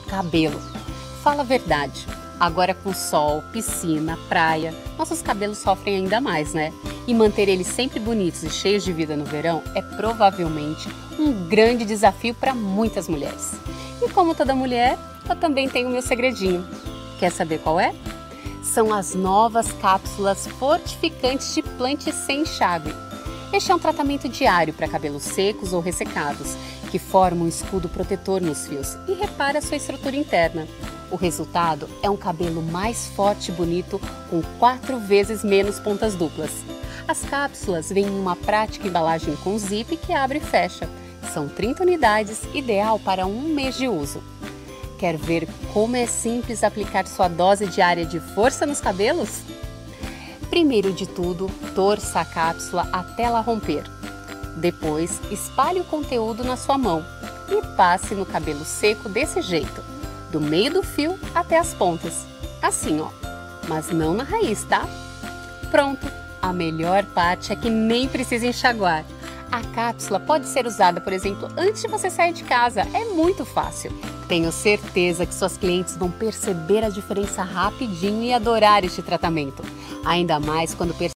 cabelo. Fala a verdade, agora com sol, piscina, praia, nossos cabelos sofrem ainda mais, né? E manter eles sempre bonitos e cheios de vida no verão é provavelmente um grande desafio para muitas mulheres. E como toda mulher, eu também tenho o meu segredinho. Quer saber qual é? São as novas cápsulas fortificantes de Plant sem enxágue. Este é um tratamento diário para cabelos secos ou ressecados, que forma um escudo protetor nos fios e repara sua estrutura interna. O resultado é um cabelo mais forte e bonito, com 4 vezes menos pontas duplas. As cápsulas vêm em uma prática embalagem com zip que abre e fecha. São 30 unidades, ideal para 1 mês de uso. Quer ver como é simples aplicar sua dose diária de força nos cabelos? Primeiro de tudo, torça a cápsula até ela romper. Depois, espalhe o conteúdo na sua mão e passe no cabelo seco desse jeito, do meio do fio até as pontas. Assim, ó, mas não na raiz, tá? Pronto! A melhor parte é que nem precisa enxaguar. A cápsula pode ser usada, por exemplo, antes de você sair de casa. É muito fácil. Tenho certeza que suas clientes vão perceber a diferença rapidinho e adorar este tratamento. Ainda mais quando perceber